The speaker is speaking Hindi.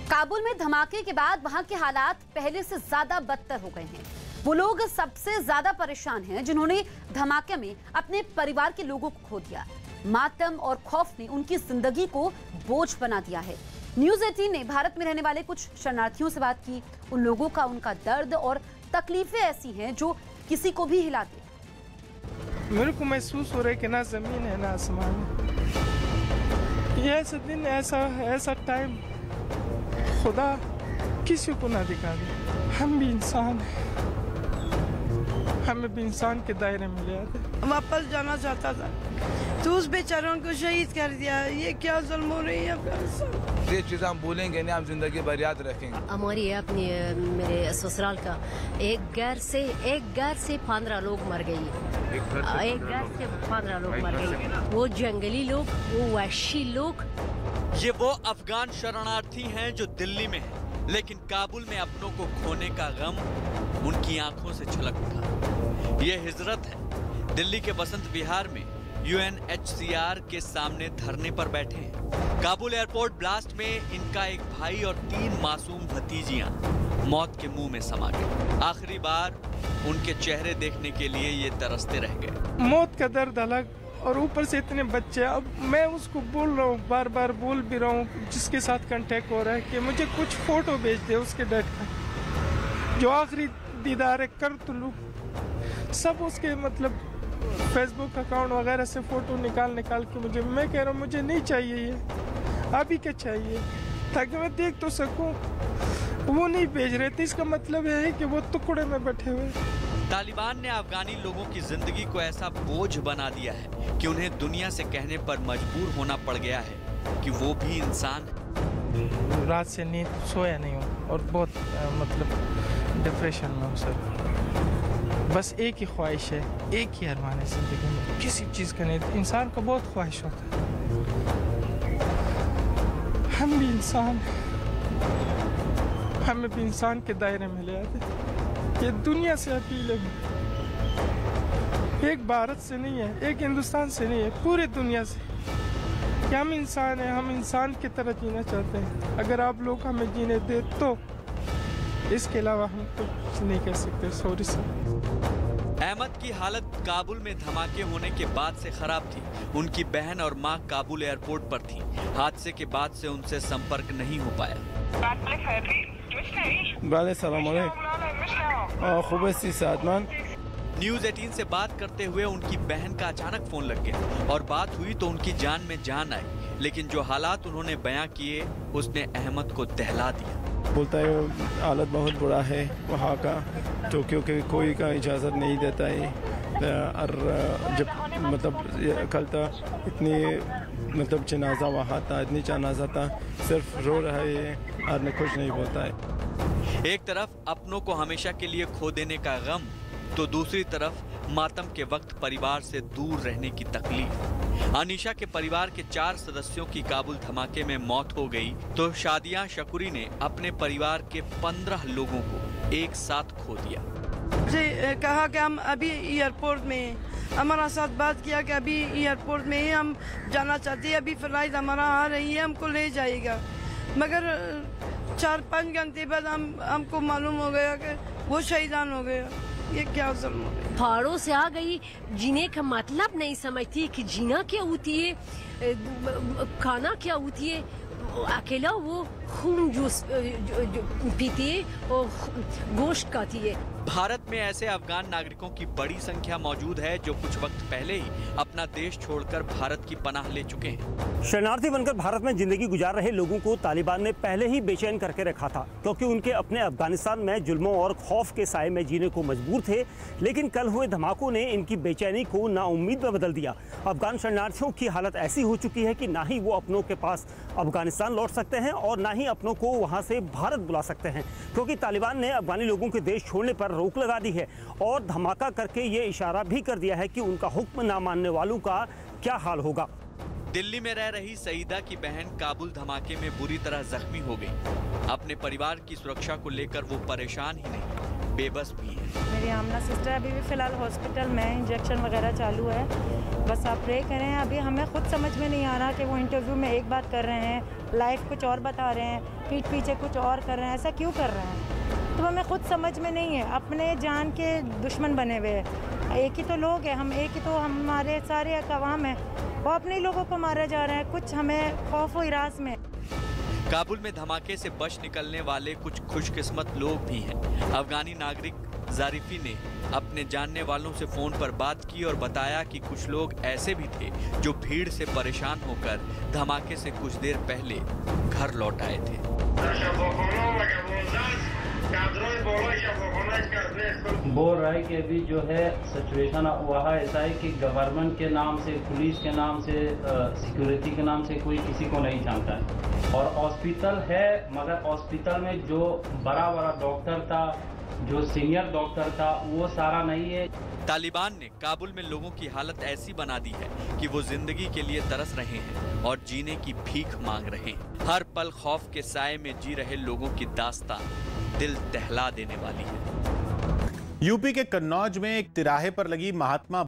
काबुल में धमाके के बाद वहां के हालात पहले से ज्यादा बदतर हो गए हैं। वो लोग सबसे ज्यादा परेशान हैं जिन्होंने धमाके में अपने परिवार के लोगों को खो दिया। मातम और खौफ ने उनकी जिंदगी को बोझ बना दिया है। न्यूज़ 18 ने भारत में रहने वाले कुछ शरणार्थियों से बात की। उन लोगों का उनका दर्द और तकलीफें ऐसी हैं जो किसी को भी हिला दे। मेरे को महसूस हो रहा है कि ना जमीन है ना आसमान। ये ऐसा दिन ऐसा टाइम खुदा किसी को ना दिखा दे। हम भी इंसान हैं, हमें भी इंसान के दायरे में ले आते। वापस जाना चाहता था तो उस बेचारों को शहीद कर दिया। ये क्या जुल्म हो रही है अफगानिस्तान। ये चीज़ हम भूलेंगे नहीं, हम जिंदगी भर याद रखेंगे। हमारी अपनी मेरे ससुराल का एक घर से 15 लोग मर गए। एक घर से 15 लोग मर गए। वो जंगली लोग, वो वहशी लोग। ये वो अफगान शरणार्थी हैं जो दिल्ली में हैं, लेकिन काबुल में अपनों को खोने का गम उनकी आंखों से छलक उठा। ये हिजरत है। दिल्ली के बसंत विहार में UNHCR के सामने धरने पर बैठे हैं। काबुल एयरपोर्ट ब्लास्ट में इनका एक भाई और 3 मासूम भतीजियां मौत के मुंह में समा गए। आखिरी बार उनके चेहरे देखने के लिए ये तरसते रह गए। मौत का दर्द अलग और ऊपर से इतने बच्चे। अब मैं उसको बोल रहा हूँ, बार बार बोल भी रहा हूँ जिसके साथ कांटेक्ट हो रहा है कि मुझे कुछ फोटो भेज दे उसके डैड का, जो आखिरी दीदार है कर तो लूँ। सब उसके मतलब फेसबुक अकाउंट वगैरह से फोटो निकाल के मुझे, मैं कह रहा हूँ मुझे नहीं चाहिए ये, अभी क्या चाहिए ताकि मैं देख तो सकूं। वो नहीं भेज रहे थे, इसका मतलब है कि वो टुकड़े में बैठे हुए। तालिबान ने अफगानी लोगों की जिंदगी को ऐसा बोझ बना दिया है कि उन्हें दुनिया से कहने पर मजबूर होना पड़ गया है कि वो भी इंसान है। रात से नींद सोया नहीं हूँ और बहुत मतलब डिप्रेशन में हूँ सर। बस एक ही ख्वाहिश है, एक ही अरमान है जिंदगी में, किसी चीज़ का नहीं। इंसान को बहुत ख्वाहिश होता है। हम भी इंसान हैं, हमें भी इंसान के दायरे में ले आते। ये दुनिया से अपील है, एक भारत से नहीं है, एक हिंदुस्तान से नहीं है, पूरी दुनिया से कि हम इंसान हैं, हम इंसान की तरह जीना चाहते हैं। अगर आप लोग हमें जीने दे तो, इसके अलावा हम कुछ नहीं कह सकते। Sorry sir. अहमद की हालत काबुल में धमाके होने के बाद से खराब थी। उनकी बहन और मां काबुल एयरपोर्ट पर थीं। हादसे के बाद से उनसे संपर्क नहीं हो पाया। न्यूज़ 18 से बात करते हुए उनकी बहन का अचानक फोन लग गया और बात हुई तो उनकी जान में जान आई। लेकिन जो हालात उन्होंने बयां किए उसने अहमद को दहला दिया। बोलता है हालत बहुत बुरा है वहाँ का, तो क्योंकि कोई का इजाज़त नहीं देता है। और जब मतलब कल तक इतनी मतलब जनाजा वहाँ था, इतनी जनाजा था, सिर्फ रो रहा है और कुछ नहीं बोलता है। एक तरफ अपनों को हमेशा के लिए खो देने का गम, तो दूसरी तरफ मातम के वक्त परिवार से दूर रहने की तकलीफ। अनीशा के परिवार के 4 सदस्यों की काबुल धमाके में मौत हो गई तो शादिया शकूरी ने अपने परिवार के 15 लोगों को एक साथ खो दिया। मुझे कहा कि हम अभी एयरपोर्ट में हैं, हमारा साथ बात किया कि अभी एयरपोर्ट में ही हम जाना चाहते हैं, अभी फ्लाइट हमारा आ रही है, हमको ले जाएगा। मगर 4-5 घंटे बाद हमको मालूम हो गया कि वो शहीदान हो गया। ये क्या जुल्म हो गया। पहाड़ों से आ गई, जीने का मतलब नहीं समझती कि जीना क्या होती है, खाना क्या होती है। अकेला वो खून जूस पीती है और गोश्त खाती है। भारत में ऐसे अफगान नागरिकों की बड़ी संख्या मौजूद है जो कुछ वक्त पहले ही अपना देश छोड़कर भारत की पनाह ले चुके हैं। शरणार्थी बनकर भारत में जिंदगी गुजार रहे लोगों को तालिबान ने पहले ही बेचैन करके रखा था, क्योंकि उनके अपने अफगानिस्तान में जुल्मों और खौफ के साए में जीने को मजबूर थे। लेकिन कल हुए धमाकों ने इनकी बेचैनी को नाउम्मीद में बदल दिया। अफगान शरणार्थियों की हालत ऐसी हो चुकी है कि ना ही वो अपनों के पास अफगानिस्तान लौट सकते हैं और ना ही अपनों को वहाँ से भारत बुला सकते हैं, क्योंकि तालिबान ने अफगानी लोगों के देश छोड़ने पर रोक लगा दी है और धमाका करके ये इशारा भी कर दिया है कि उनका हुक्म ना मानने वालों का क्या हाल होगा। दिल्ली में रह रही सईदा की बहन काबुल धमाके में बुरी तरह जख्मी हो गई। अपने परिवार की सुरक्षा को लेकर वो परेशान ही नहीं। बेबस भी हैं। मेरी आमना सिस्टर अभी भी फ़िलहाल हॉस्पिटल में, इंजेक्शन वगैरह चालू है। बस आप प्रे करें। अभी हमें खुद समझ में नहीं आ रहा कि वो इंटरव्यू में एक बात कर रहे हैं, लाइव कुछ और बता रहे हैं, पीठ पीछे कुछ और कर रहे हैं। ऐसा क्यों कर रहे हैं? तो हमें खुद समझ में नहीं है। अपने जान के दुश्मन बने हुए हैं। एक ही तो लोग हैं हम, एक ही तो हमारे सारे अवाम हैं, वो अपने लोगों को मारे जा रहे हैं। कुछ हमें खौफ व हिरास में। काबुल में धमाके से बच निकलने वाले कुछ खुशकिस्मत लोग भी हैं। अफगानी नागरिक जारिफी ने अपने जानने वालों से फोन पर बात की और बताया कि कुछ लोग ऐसे भी थे जो भीड़ से परेशान होकर धमाके से कुछ देर पहले घर लौट आए थे। बोल रहा है कि अभी जो है सिचुएशन वहाँ ऐसा है कि गवर्नमेंट के नाम से, पुलिस के नाम से, सिक्योरिटी के नाम से कोई किसी को नहीं जानता है। और हॉस्पिटल है, मगर हॉस्पिटल में जो बड़ा डॉक्टर था, जो सीनियर डॉक्टर था, वो सारा नहीं है। तालिबान ने काबुल में लोगों की हालत ऐसी बना दी है कि वो जिंदगी के लिए तरस रहे हैं और जीने की भीख मांग रहे हैं। हर पल खौफ के साए में जी रहे लोगों की दास्तान दिल दहला देने वाली है। यूपी के कन्नौज में एक तिराहे पर लगी महात्मा